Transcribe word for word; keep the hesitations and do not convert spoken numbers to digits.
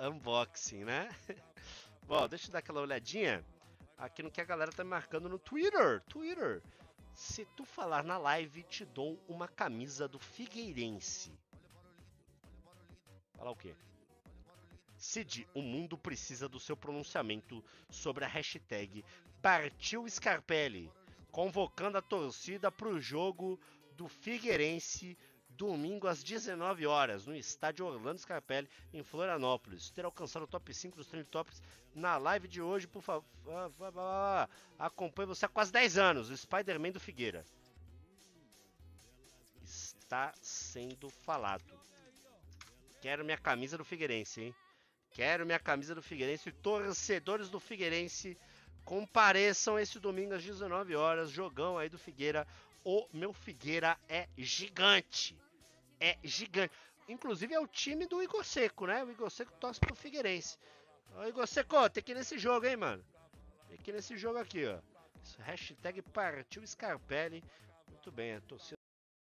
unboxing, né? Bom, deixa eu dar aquela olhadinha aqui no que a galera tá me marcando no Twitter. Twitter. Se tu falar na live, te dou uma camisa do Figueirense. Falar o quê? Cid, o mundo precisa do seu pronunciamento sobre a hashtag Partiu Scarpelli, convocando a torcida para o jogo do Figueirense, domingo às dezenove horas, no estádio Orlando Scarpelli, em Florianópolis. Ter alcançado o top cinco dos Trend Topics na live de hoje, por favor. Acompanhe você há quase dez anos, o Spider-Man do Figueira. Está sendo falado. Quero minha camisa do Figueirense, hein? Quero minha camisa do Figueirense. Torcedores do Figueirense, compareçam esse domingo às dezenove horas. Jogão aí do Figueira. O meu Figueira é gigante. É gigante. Inclusive é o time do Igor Seco, né? O Igor Seco torce pro Figueirense. Ô, Igor Seco, tem que ir nesse jogo, hein, mano? Tem que ir nesse jogo aqui, ó. Hashtag Partiu Scarpelli. Muito bem, a torcida.